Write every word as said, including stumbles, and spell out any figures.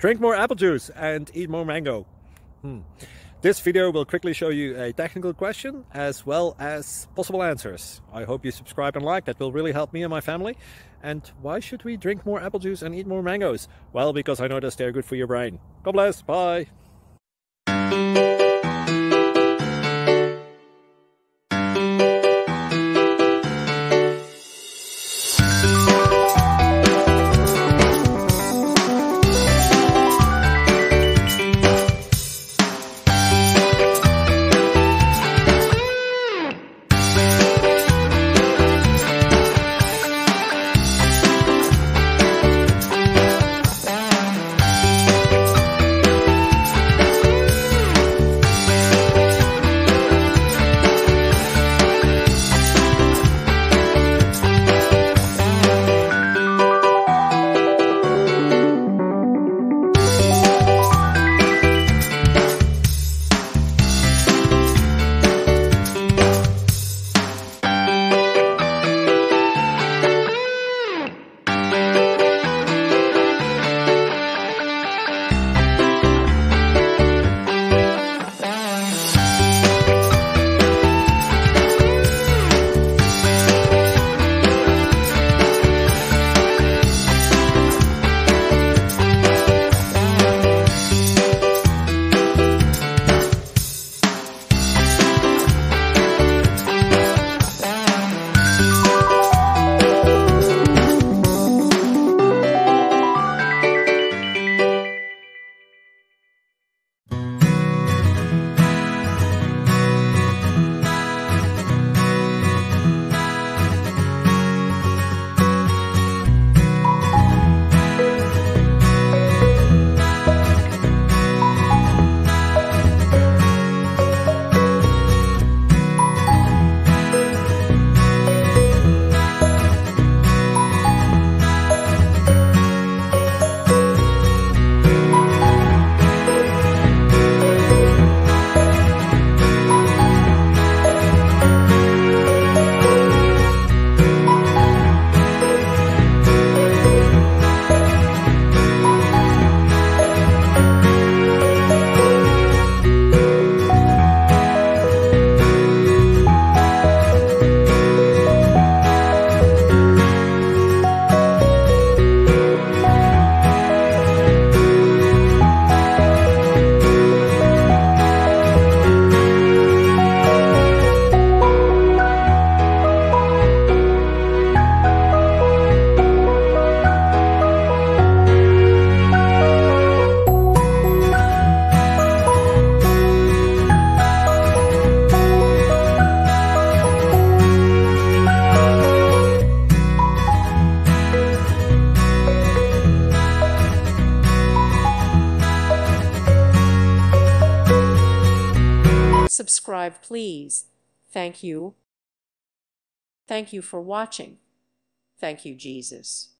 Drink more apple juice and eat more mango. Hmm. This video will quickly show you a technical question as well as possible answers. I hope you subscribe and like, that will really help me and my family. And why should we drink more apple juice and eat more mangoes? Well, because I noticed they're good for your brain. God bless, bye! Subscribe, please. Thank you. Thank you for watching. Thank you, Jesus.